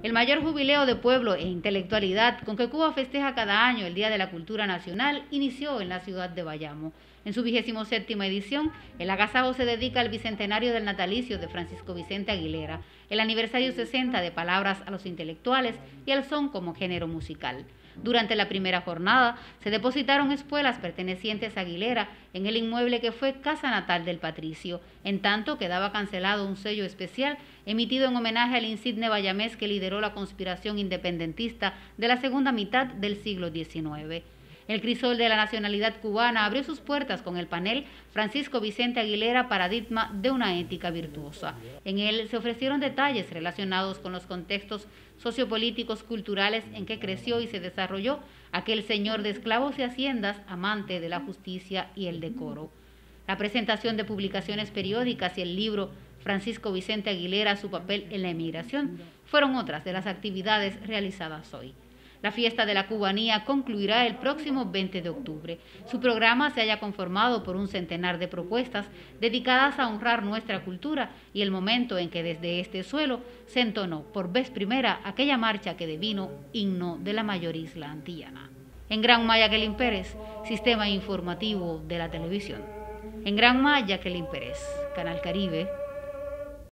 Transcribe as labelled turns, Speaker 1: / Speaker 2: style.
Speaker 1: El mayor jubileo de pueblo e intelectualidad con que Cuba festeja cada año el Día de la Cultura Nacional inició en la ciudad de Bayamo. En su 27ª edición, el agasajo se dedica al bicentenario del natalicio de Francisco Vicente Aguilera, el aniversario 60 de Palabras a los Intelectuales y el son como género musical. Durante la primera jornada, se depositaron espuelas pertenecientes a Aguilera en el inmueble que fue casa natal del patricio, en tanto quedaba cancelado un sello especial emitido en homenaje al insigne bayamés que lideró la conspiración independentista de la segunda mitad del siglo XIX. El crisol de la nacionalidad cubana abrió sus puertas con el panel Francisco Vicente Aguilera, paradigma de una ética virtuosa. En él se ofrecieron detalles relacionados con los contextos sociopolíticos culturales en que creció y se desarrolló aquel señor de esclavos y haciendas, amante de la justicia y el decoro. La presentación de publicaciones periódicas y el libro Francisco Vicente Aguilera, su papel en la emigración, fueron otras de las actividades realizadas hoy. La fiesta de la cubanía concluirá el próximo 20 de octubre. Su programa se halla conformado por un centenar de propuestas dedicadas a honrar nuestra cultura y el momento en que desde este suelo se entonó por vez primera aquella marcha que devino himno de la mayor isla antillana. En Granma, Jacqueline Pérez, Sistema Informativo de la Televisión. En Granma, Jacqueline Pérez, Canal Caribe.